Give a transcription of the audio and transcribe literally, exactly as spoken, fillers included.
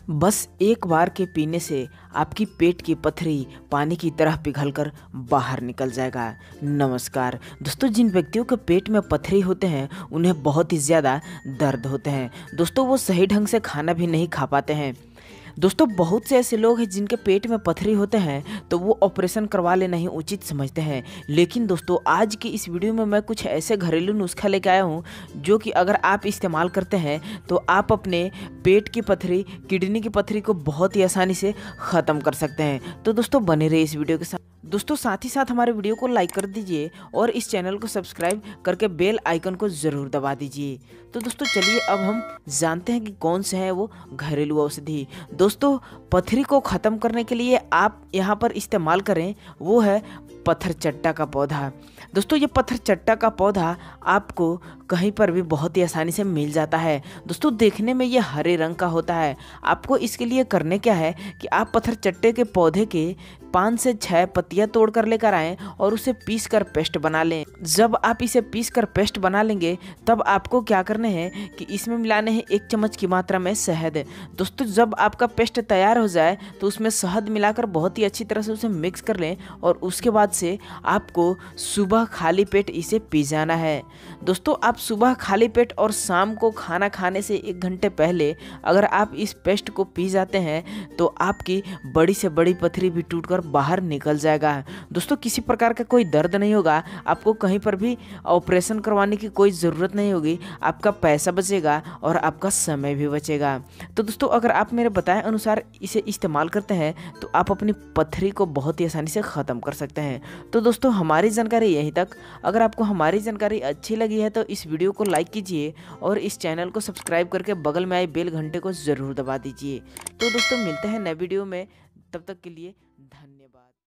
बस एक बार के पीने से आपकी पेट की पथरी पानी की तरह पिघलकर बाहर निकल जाएगा। नमस्कार दोस्तों, जिन व्यक्तियों के पेट में पथरी होते हैं उन्हें बहुत ही ज़्यादा दर्द होते हैं। दोस्तों वो सही ढंग से खाना भी नहीं खा पाते हैं। दोस्तों बहुत से ऐसे लोग हैं जिनके पेट में पथरी होते हैं तो वो ऑपरेशन करवा लेना ही उचित समझते हैं। लेकिन दोस्तों आज की इस वीडियो में मैं कुछ ऐसे घरेलू नुस्खा लेके आया हूँ जो कि अगर आप इस्तेमाल करते हैं तो आप अपने पेट की पथरी, किडनी की पथरी को बहुत ही आसानी से ख़त्म कर सकते हैं। तो दोस्तों बने रहिए इस वीडियो के साथ। दोस्तों साथ ही साथ हमारे वीडियो को लाइक कर दीजिए और इस चैनल को सब्सक्राइब करके बेल आइकन को ज़रूर दबा दीजिए। तो दोस्तों चलिए अब हम जानते हैं कि कौन से हैं वो घरेलू औषधि। दोस्तों पथरी को ख़त्म करने के लिए आप यहाँ पर इस्तेमाल करें वो है पत्थर चट्टा का पौधा। दोस्तों ये पत्थर चट्टा का पौधा आपको कहीं पर भी बहुत ही आसानी से मिल जाता है। दोस्तों देखने में ये हरे रंग का होता है। आपको इसके लिए करने क्या है कि आप पत्थर चट्टे के पौधे के पाँच से छः पत्तियां तोड़ कर लेकर आएँ और उसे पीस कर पेस्ट बना लें। जब आप इसे पीस कर पेस्ट बना लेंगे तब आपको क्या करने हैं कि इसमें मिलाने हैं एक चम्मच की मात्रा में शहद। दोस्तों जब आपका पेस्ट तैयार हो जाए तो उसमें शहद मिलाकर बहुत ही अच्छी तरह से उसे मिक्स कर लें और उसके बाद से आपको सुबह खाली पेट इसे पी जाना है। दोस्तों आप सुबह खाली पेट और शाम को खाना खाने से एक घंटे पहले अगर आप इस पेस्ट को पी जाते हैं तो आपकी बड़ी से बड़ी पथरी भी टूटकर बाहर निकल जाएगा। दोस्तों किसी प्रकार का कोई दर्द नहीं होगा, आपको कहीं पर भी ऑपरेशन करवाने की कोई ज़रूरत नहीं होगी, आपका पैसा बचेगा और आपका समय भी बचेगा। तो दोस्तों अगर आप मेरे बताए अनुसार इसे इस्तेमाल करते हैं तो आप अपनी पथरी को बहुत ही आसानी से ख़त्म कर सकते हैं। तो दोस्तों हमारी जानकारी यहीं तक। अगर आपको हमारी जानकारी अच्छी लगी है तो इस वीडियो को लाइक कीजिए और इस चैनल को सब्सक्राइब करके बगल में आए बेल घंटे को ज़रूर दबा दीजिए। तो दोस्तों मिलते हैं नए वीडियो में, तब तक के लिए धन्यवाद।